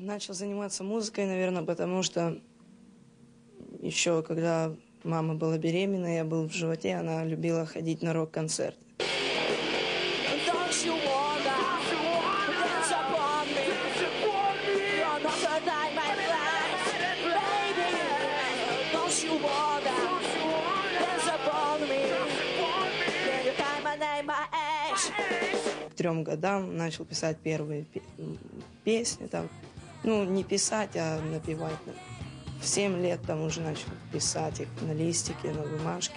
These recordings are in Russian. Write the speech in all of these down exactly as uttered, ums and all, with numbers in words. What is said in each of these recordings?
Начал заниматься музыкой, наверное, потому что еще когда мама была беременна, я был в животе, она любила ходить на рок-концерты. К трем годам начал писать первые песни, там, ну, не писать, а напевать. В семь лет там уже начал писать их на листике, на бумажке.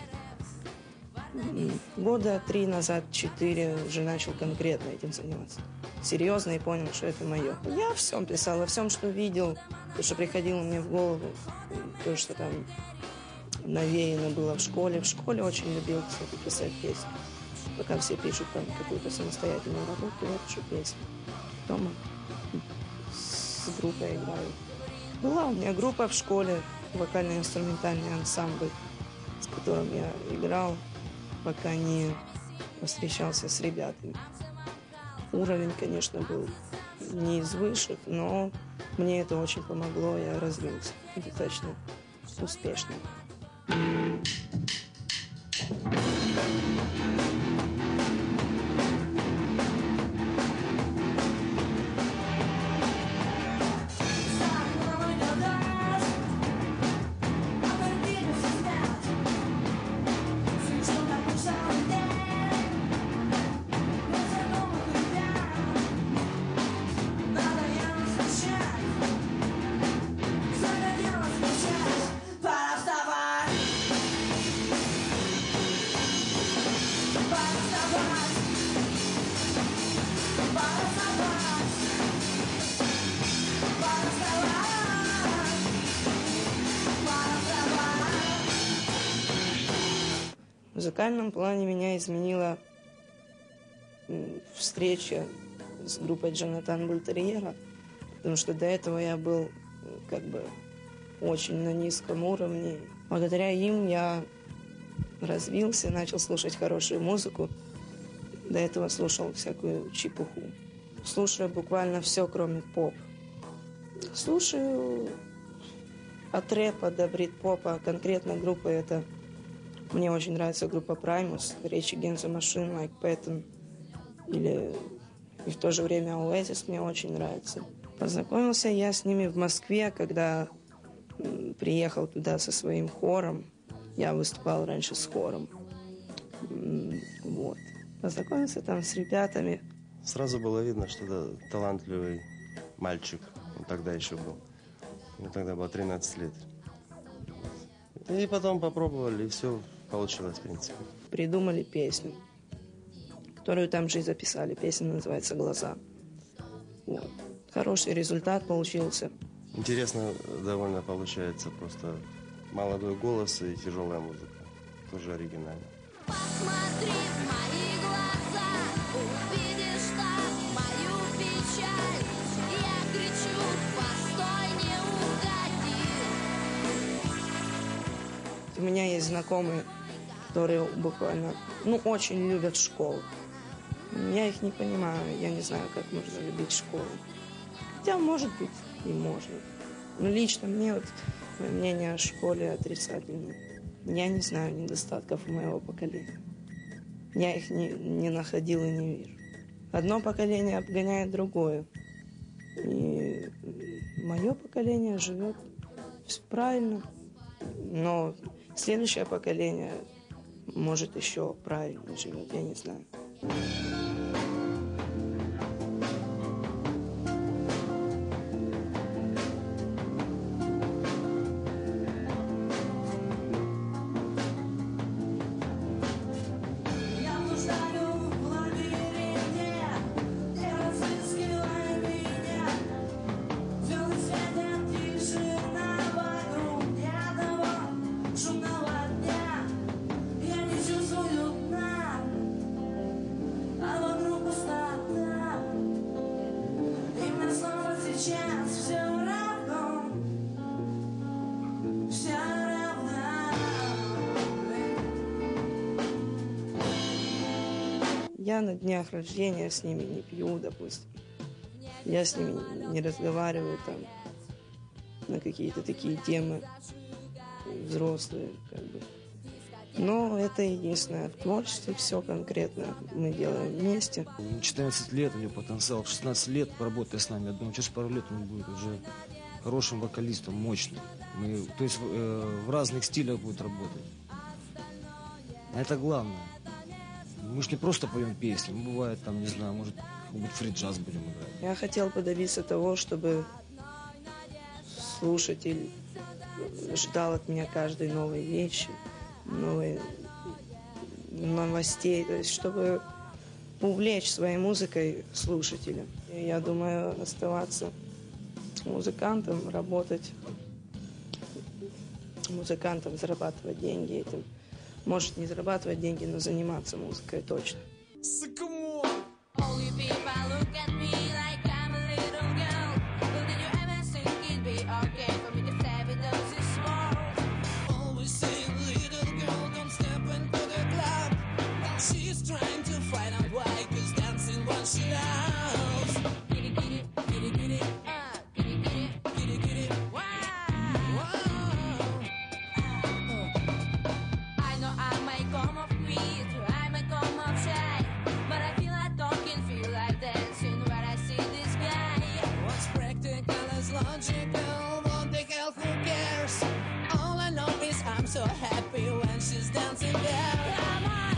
Года три назад, четыре, уже начал конкретно этим заниматься. Серьезно, и понял, что это мое. Я о всем писал, о всем, что видел, то, что приходило мне в голову, то, что там навеяно было в школе. В школе очень любил, кстати, писать песни. Пока все пишут там какую-то самостоятельную работу, я пишу песни. Дома с группой играю. Была у меня группа в школе, вокально-инструментальный ансамбль, с которым я играл, пока не встречался с ребятами. Уровень, конечно, был не из высших, но мне это очень помогло, я развился достаточно успешно. В музыкальном плане меня изменила встреча с группой Джонатан Бультерьера, потому что до этого я был как бы очень на низком уровне. Благодаря им я развился, начал слушать хорошую музыку. До этого слушал всякую чепуху. Слушаю буквально все, кроме поп. Слушаю от рэпа до брит-попа. Конкретно группа это... Мне очень нравится группа Primus, Rage Against the Machine, Mike Patton. Или и в то же время Oasis мне очень нравится. Познакомился я с ними в Москве, когда м, приехал туда со своим хором. Я выступал раньше с хором. М, вот. Познакомился там с ребятами. Сразу было видно, что это талантливый мальчик. Он тогда еще был. Ему тогда было тринадцать лет. И потом попробовали, и все получилось, в принципе. Придумали песню, которую там же и записали. Песня называется «Глаза». Вот. Хороший результат получился. Интересно довольно получается. Просто молодой голос и тяжелая музыка. Тоже оригинально. Посмотри в мои глаза, увидишь там мою печаль. Я кричу: постой, не уходи. У меня есть знакомые, которые буквально, ну, очень любят школу. Я их не понимаю, я не знаю, как можно любить школу. Хотя, может быть, и можно. Но лично мне вот мое мнение о школе отрицательное. Я не знаю недостатков моего поколения. Я их не, не находил и не вижу. Одно поколение обгоняет другое. И мое поколение живет правильно, но следующее поколение может еще правильно живет, я не знаю. Я на днях рождения с ними не пью, допустим. Я с ними не разговариваю там на какие-то такие темы взрослые, как бы. Но это единственное. В творчестве все конкретно мы делаем вместе. четырнадцать лет, у него потенциал. В шестнадцать лет поработая с нами. Я думаю, через пару лет он будет уже хорошим вокалистом, мощным. Мы, то есть э, в разных стилях будет работать. А это главное. Мы же не просто поем песни. Мы, бывает, там, не знаю, может, какой-нибудь фри-джаз будем играть. Я хотел бы добиться того, чтобы слушатель ждал от меня каждой новой вещи, новой новостей, то есть чтобы увлечь своей музыкой слушателя. И я думаю, оставаться музыкантом, работать музыкантом, зарабатывать деньги этим. Может, не зарабатывать деньги, но заниматься музыкой точно. All you people look at me like I'm a little girl. Well, did you ever think it'd be okay for me to stay with those who small? Always saying, little girl, don't step into the club. She's trying to find out why, cause dancing what she loves. Giddy, giddy, giddy, giddy, uh, giddy, giddy, Giddy, giddy, wow. wow. I know I might come off weird, I might come off shy, but I feel like talking, feel like dancing when I see this guy. What's practical is logical, won't take help, who cares? All I know is I'm so happy when she's dancing there. Come on,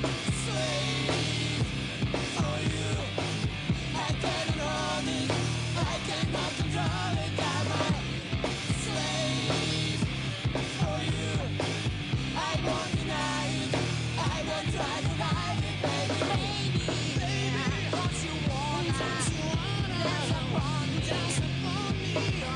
Slave for you, I can't run it, I cannot control it. I'm a slave for you, I won't deny it, I won't try to hide it, baby. baby, don't you wanna Don't you wanna dance upon me? dance upon me?